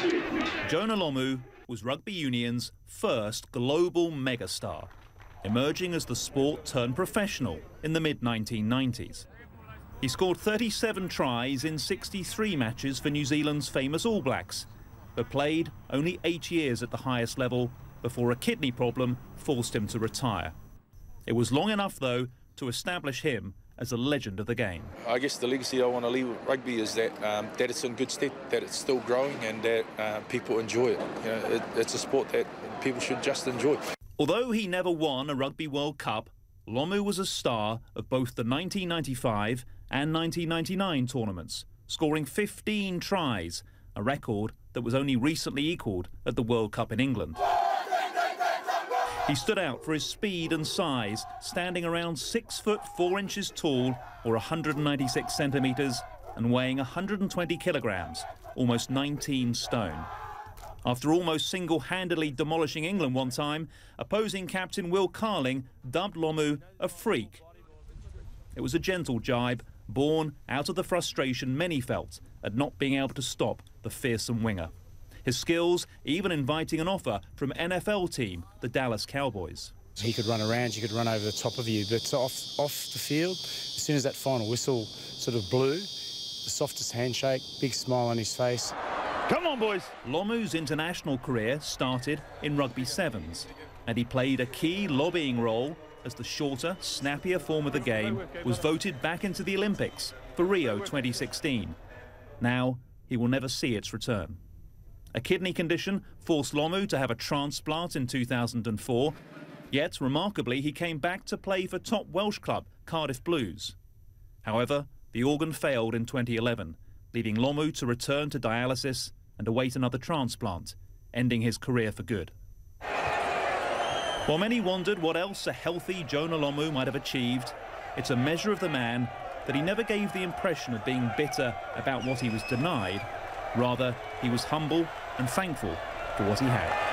Jonah Lomu was rugby union's first global megastar, emerging as the sport turned professional in the mid-1990s. He scored 37 tries in 63 matches for New Zealand's famous All Blacks, but played only 8 years at the highest level before a kidney problem forced him to retire. It was long enough, though, to establish him as a legend of the game. I guess the legacy I want to leave with rugby is that that it's in good state, that it's still growing, and that people enjoy it. You know, it's a sport that people should just enjoy. Although he never won a Rugby World Cup, Lomu was a star of both the 1995 and 1999 tournaments, scoring 15 tries, a record that was only recently equalled at the World Cup in England. He stood out for his speed and size, standing around 6 foot 4 inches tall, or 196 centimetres, and weighing 120 kilograms, almost 19 stone. After almost single-handedly demolishing England one time, opposing captain Will Carling dubbed Lomu a freak. It was a gentle jibe, born out of the frustration many felt at not being able to stop the fearsome winger. His skills even inviting an offer from NFL team, the Dallas Cowboys. He could run around, you could run over the top of you, but off the field, as soon as that final whistle sort of blew, the softest handshake, big smile on his face. Come on, boys! Lomu's international career started in rugby sevens, and he played a key lobbying role as the shorter, snappier form of the game was voted back into the Olympics for Rio 2016. Now, he will never see its return. A kidney condition forced Lomu to have a transplant in 2004, yet remarkably he came back to play for top Welsh club Cardiff Blues. However, the organ failed in 2011, leaving Lomu to return to dialysis and await another transplant, ending his career for good. While many wondered what else a healthy Jonah Lomu might have achieved, it's a measure of the man that he never gave the impression of being bitter about what he was denied. Rather, he was humble and thankful for what he had.